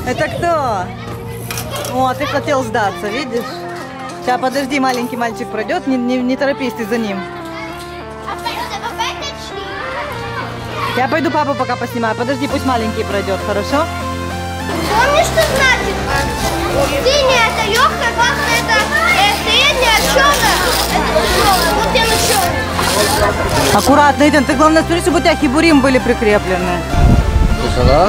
Это кто? О, ты хотел сдаться, видишь? Сейчас, подожди, маленький мальчик пройдет, не торопись ты за ним. Я пойду папу пока поснимаю. Подожди, пусть маленький пройдет, хорошо? Помнишь, что значит? Синяя это легкая, красная это средняя, черная это тяжелая. Вот я нашел. Аккуратно, Итан, ты главное смотри, чтобы у тебя хибурим были прикреплены. Тяжело?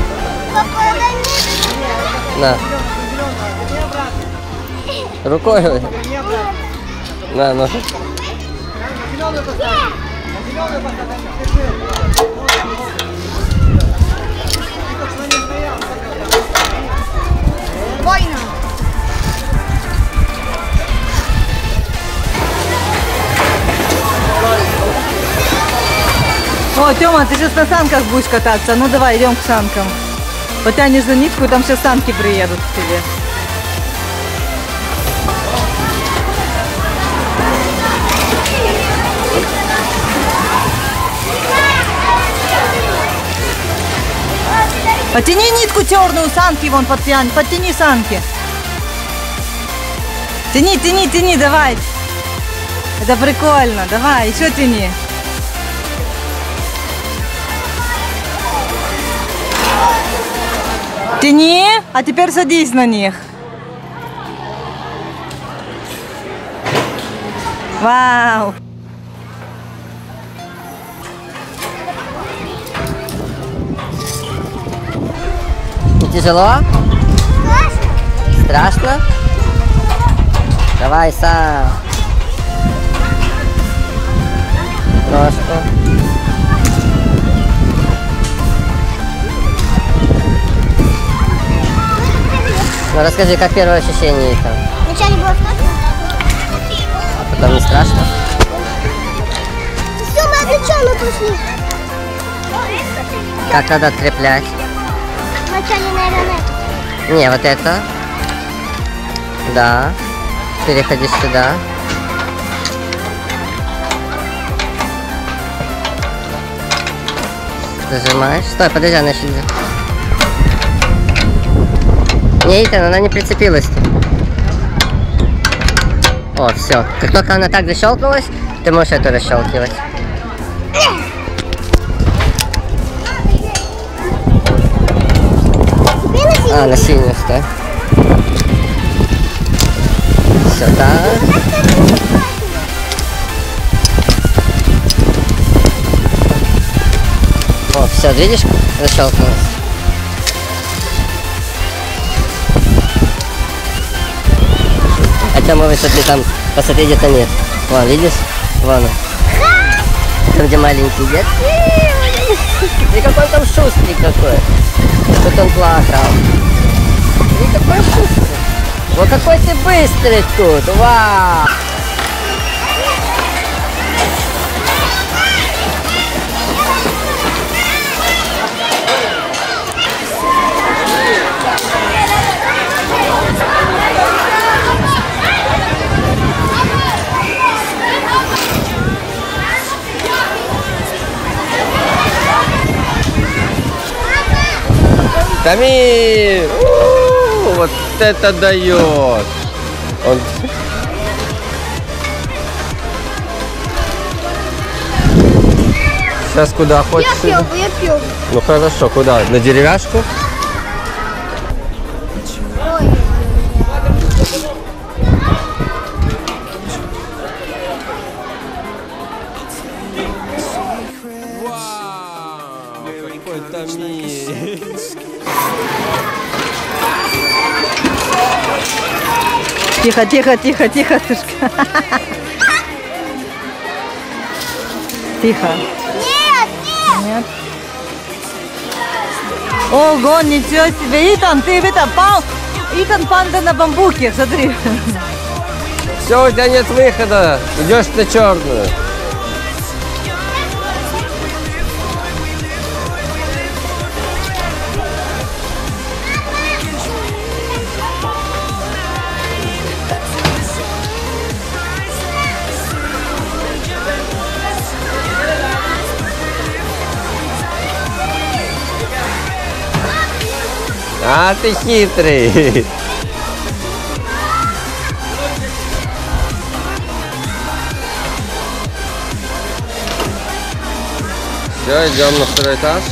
На. Рукой. На, ну. Война. О, Тёма, ты сейчас на санках будешь кататься. Ну давай, идем к санкам. Потянешь за нитку, и там сейчас санки приедут к тебе. Потяни нитку черную, санки вон подтяни, подтяни санки. Тяни, тяни, тяни, давай. Это прикольно, давай, еще тяни. Тяни, а теперь садись на них. Вау. Тяжело? Страшно? Давай сам. Ножку. Ну расскажи, как первое ощущение там? Вначале было страшно. А потом не страшно? Все, мы отвлеченно пошли. Как надо откреплять? Вначале, наверное, это. Не, вот это. Да. Переходи сюда. Зажимаешь. Стой, подожди, она еще... Не, Итан, она не прицепилась. О, все. Как только она так защелкнулась, ты можешь эту расщелкивать. А, на синюю, стой. Все, так. О, все, видишь, защелкнулась. Хотя мы высоты там, посмотри, где-то нет. Вон, видишь? Вон он. Там, где маленький дед. И какой там шустрый какой. Тут он плакал. И какой шустрый. Вот какой ты быстрый тут. Вау! Тамир! Вот это дает! Он... Сейчас куда хочешь? Я пил. Ну хорошо, куда? На деревяшку? Вау! Какой Тамир! Тихо, тихо, тихо, тихо, Тышка. Тихо. Нет, нет. Нет. Ого, ничего себе. Итан, ты это пал. Итан, панда на бамбуке, смотри. Все, у тебя нет выхода. Идешь на черную. А ты хитрый. Все, идем на второй этаж.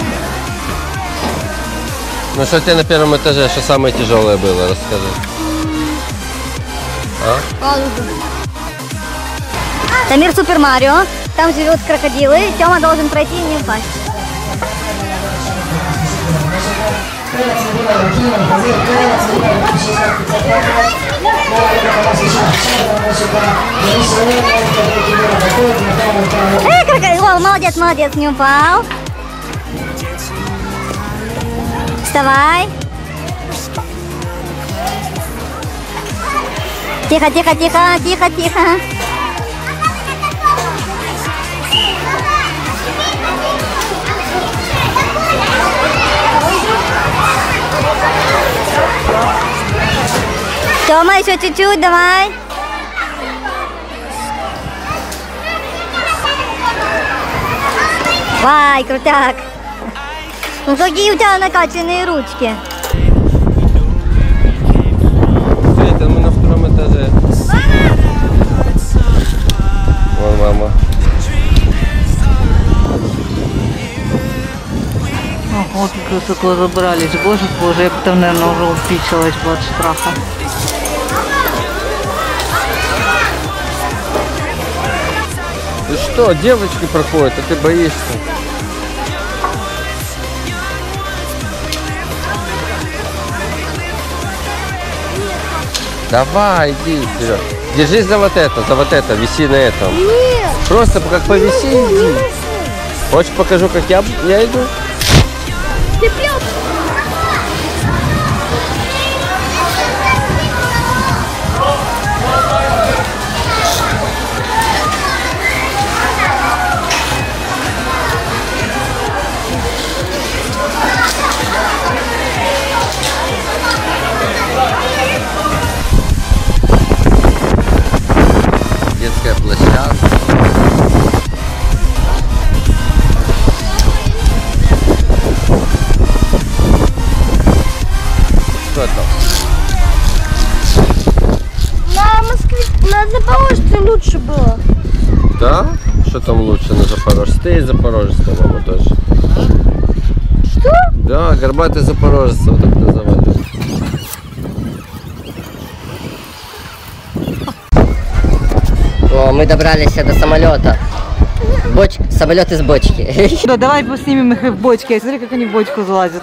Ну что тебе на первом этаже, что самое тяжелое было, расскажи. А? Это мир Супер Марио. Там живут крокодилы. Тёма должен пройти и не упасть. Крокодил, о, молодец, молодец, не упал. Вставай. Тихо, тихо, тихо, тихо, тихо. Тёма, еще чуть-чуть, давай. Вай, крутяк. Ну какие у тебя накачанные ручки. Все, это мы на втором этаже. Вон мама. Вот высоко забрались. Боже, боже, я бы там, наверное, уже упичилась бы от страха. Ты что, девочки проходят, а ты боишься? Давай, иди вперед. Держись за вот это, виси на этом. Нет. Просто как повиси, иди. Хочешь покажу, как я иду? Ты прям... Детская площадка. Что там? На Запорожце лучше было. Да? Что там лучше на Запорожце? Ты из Запорожца, по-моему, тоже. Что? Да, горбатый Запорожец, вот так называли. О, мы добрались до самолета. Самолет из бочки. Да, давай поснимем их в бочке. Смотри, как они в бочку залазят.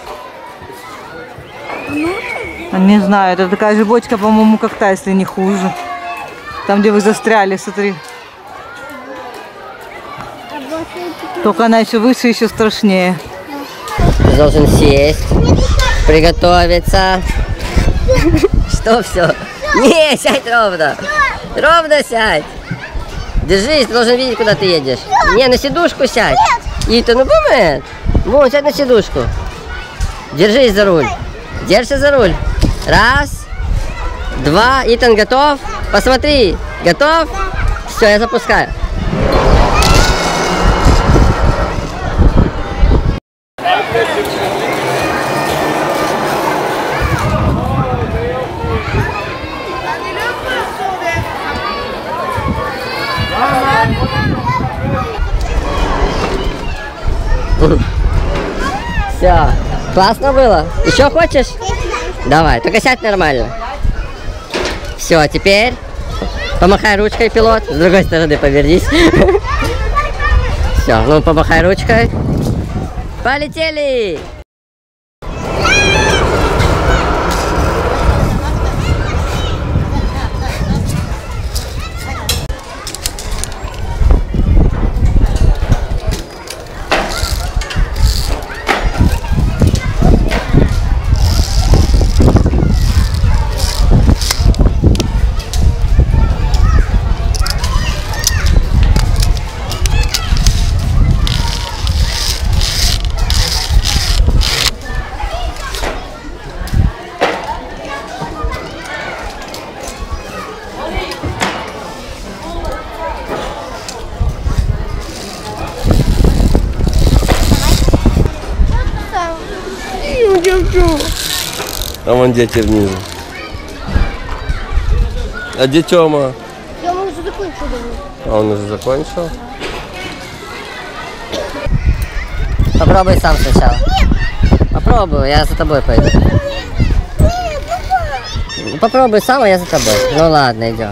Не знаю, это такая же бочка, по-моему, как та, если не хуже. Там, где вы застряли, смотри. Только она еще выше, еще страшнее. Ты должен сесть, приготовиться. Что все? Не, сядь ровно. Ровно сядь. Держись, ты должен видеть, куда ты едешь. Не, на сидушку сядь. Итан, ну бывает. Вон, сядь на сидушку. Держись за руль. Держи за руль. Раз, два. Итан, готов? Посмотри. Готов? Все, я запускаю. Все. Классно было? Еще хочешь? Давай, только сядь нормально. Все, теперь помахай ручкой, пилот. С другой стороны повернись. Все, ну помахай ручкой. Полетели! А вон дети внизу. А где Тёма? Я уже закончил. А он уже закончил? Попробуй сам сначала. Попробуй, я за тобой пойду. Попробуй сам, а я за тобой. Ну ладно, идем.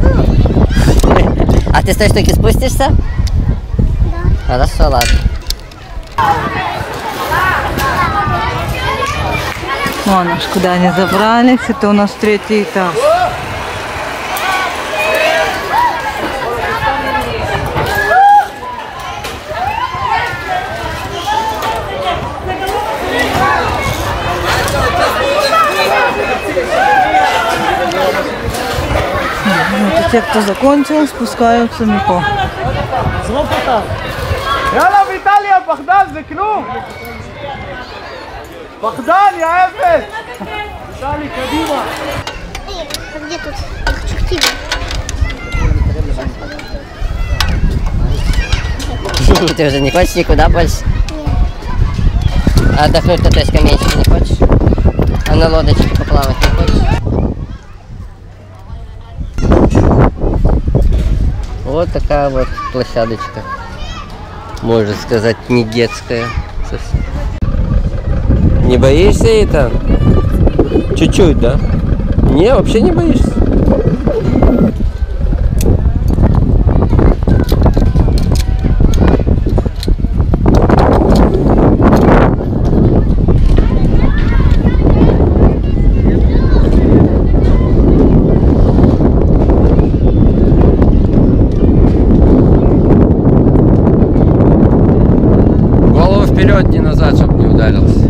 А ты с той штуки спустишься? Да. Хорошо, ладно. Вон аж куда они забрались. Это у нас 3-й этаж. Это те, кто закончил, спускаются Мико. יאללה ויטליה, פחדן זה כלום! פחדן, יא אפס! ויטלי, קדימה! А где тут? Я хочу к тебе. Ты уже не хочешь никуда больше? А отдохнуть на той скамеечке не хочешь? А на лодочке поплавать не хочешь? Вот такая вот площадочка. Можно сказать, не детская совсем. Не боишься, это? Чуть-чуть, да? Не, вообще не боишься? Голову вперед, не назад, чтобы не ударился.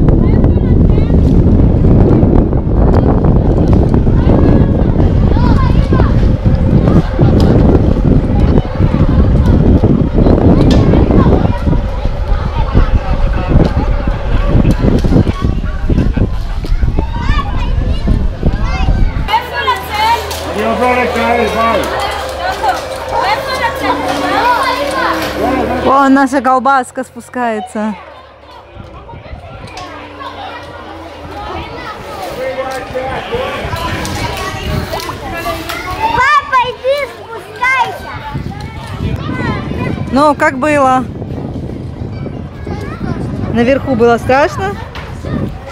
אני עובר לקהל, ביי! Вон наша колбаска спускается. Папа, иди спускайся. Ну, как было? Наверху было страшно?